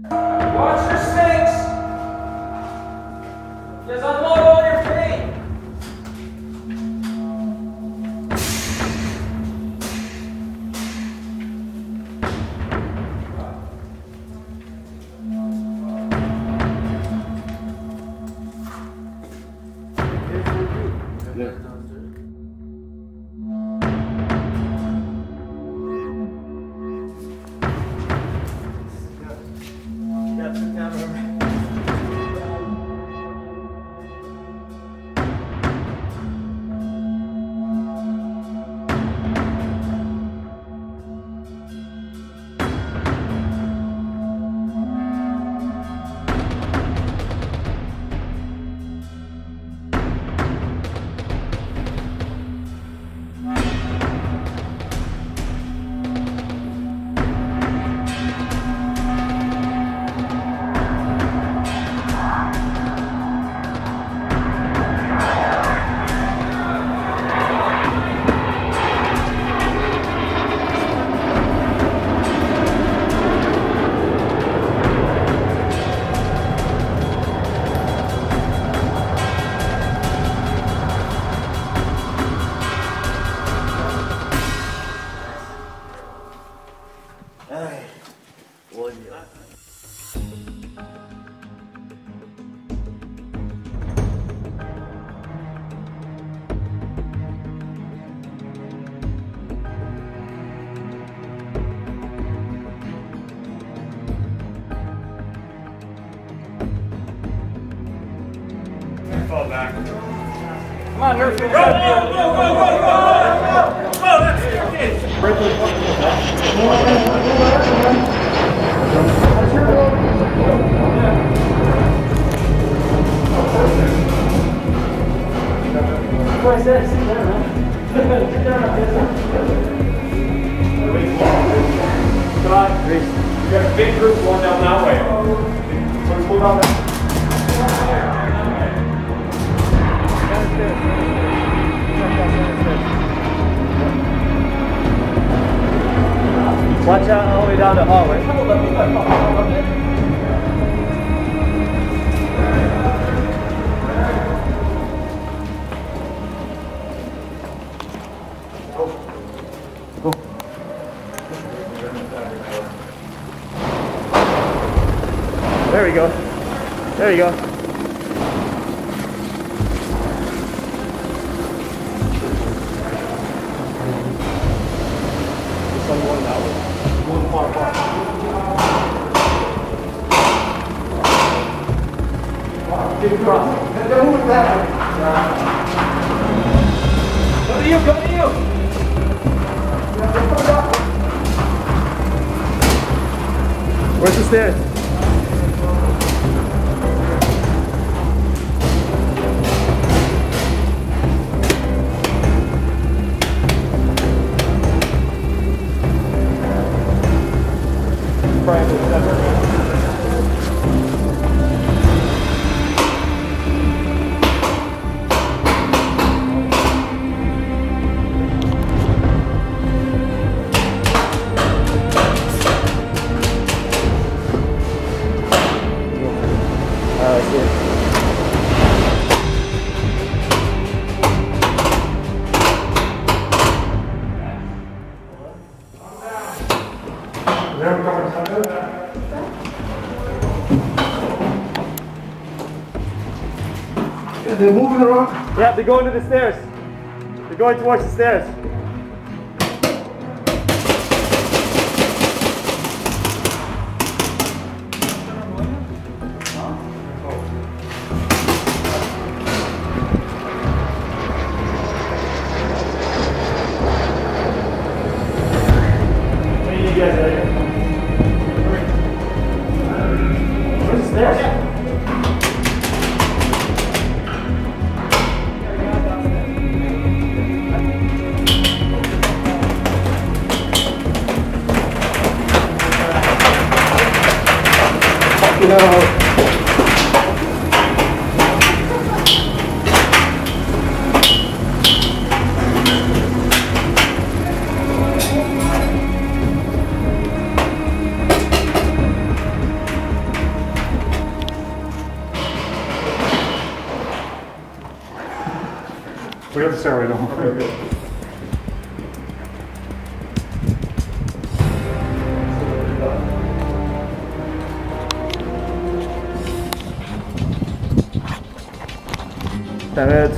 Watch your snakes. Just unload all your paint. Fall back. Come on, nurse. Go, go, go, go, go, go, go! Oh, that's it. You got a big group going down that way. Let's move on. Watch out all the way down the hallway. Go. There we go. There you go. Get across. Go with that. Go to you, go to you. Where's the stairs? They're moving around? Yeah, they're going to the stairs. They're going towards the stairs. What do you guys like? Where's the stairs? No. We have the stairway, don't we? Okay, good. 10 minutes.